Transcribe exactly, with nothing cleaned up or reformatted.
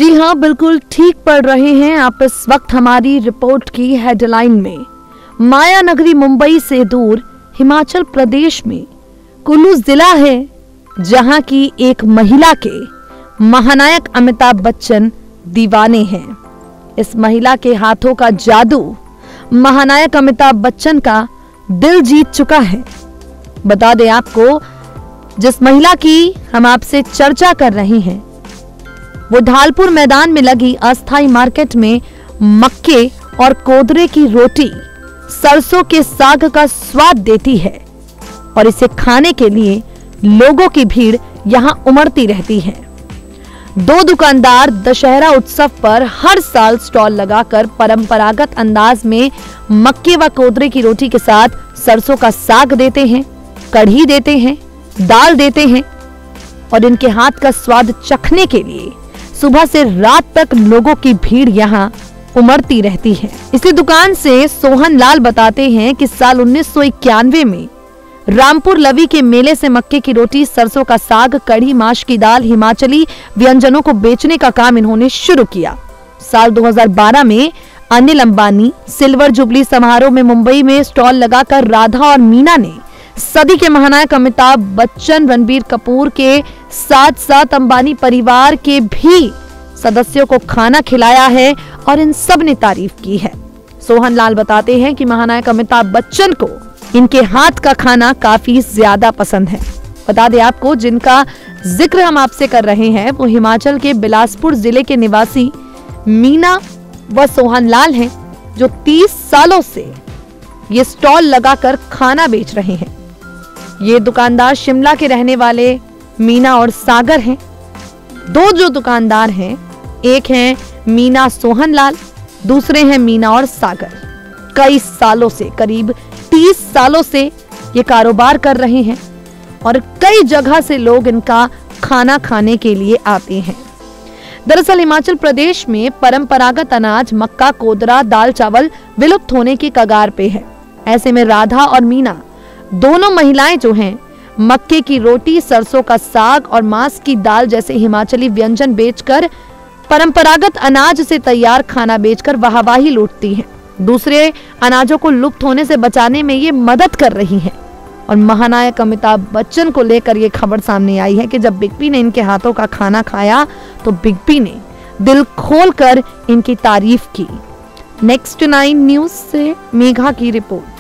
जी हाँ, बिल्कुल ठीक पढ़ रहे हैं आप इस वक्त हमारी रिपोर्ट की हेडलाइन में। माया नगरी मुंबई से दूर हिमाचल प्रदेश में कुल्लू जिला है, जहां की एक महिला के महानायक अमिताभ बच्चन दीवाने हैं। इस महिला के हाथों का जादू महानायक अमिताभ बच्चन का दिल जीत चुका है। बता दें आपको, जिस महिला की हम आपसे चर्चा कर रहे हैं वो ढालपुर मैदान में लगी अस्थाई मार्केट में मक्के और कोदरे की रोटी सरसों के साग का स्वाद देती है और इसे खाने के लिए लोगों की भीड़ यहां उमड़ती रहती है। दो दुकानदार दशहरा उत्सव पर हर साल स्टॉल लगाकर परंपरागत अंदाज में मक्के व कोदरे की रोटी के साथ सरसों का साग देते हैं, कढ़ी देते हैं, दाल देते हैं और इनके हाथ का स्वाद चखने के लिए सुबह से रात तक लोगों की भीड़ यहाँ उमड़ती रहती है। इसी दुकान से सोहन लाल बताते हैं कि साल उन्नीस सौ इक्यानवे में रामपुर लवी के मेले से मक्के की रोटी, सरसों का साग, कढ़ी, माश की दाल, हिमाचली व्यंजनों को बेचने का काम इन्होंने शुरू किया। साल दो हज़ार बारह में अनिल अंबानी सिल्वर जुबली समारोह में मुंबई में स्टॉल लगाकर राधा और मीना ने सदी के महानायक अमिताभ बच्चन, रणबीर कपूर के साथ साथ अंबानी परिवार के भी सदस्यों को खाना खिलाया है और इन सब ने तारीफ की है। सोहन लाल बताते हैं कि महानायक अमिताभ बच्चन को इनके हाथ का खाना काफी ज्यादा पसंद है। बता दें आपको, जिनका जिक्र हम आपसे कर रहे हैं वो हिमाचल के बिलासपुर जिले के निवासी मीना व सोहन लाल हैं, जो तीस सालों से ये स्टॉल लगाकर खाना बेच रहे हैं। ये दुकानदार शिमला के रहने वाले मीना और सागर हैं। दो जो दुकानदार हैं, एक हैं मीना सोहन लाल, दूसरे हैं मीना और सागर। कई सालों से, करीब तीस सालों से ये कारोबार कर रहे हैं और कई जगह से लोग इनका खाना खाने के लिए आते हैं। दरअसल हिमाचल प्रदेश में परंपरागत अनाज मक्का, कोदरा, दाल चावल विलुप्त होने की कगार पे है। ऐसे में राधा और मीना दोनों महिलाएं जो हैं मक्के की रोटी, सरसों का साग और मांस की दाल जैसे हिमाचली व्यंजन बेचकर, परंपरागत अनाज से तैयार खाना बेचकर वाहवाही लूटती हैं। दूसरे अनाजों को लुप्त होने से बचाने में ये मदद कर रही हैं। और महानायक अमिताभ बच्चन को लेकर ये खबर सामने आई है कि जब बिग बी ने इनके हाथों का खाना खाया तो बिग बी ने दिल खोलकर इनकी तारीफ की। नेक्स्ट नाइन न्यूज से मेघा की रिपोर्ट।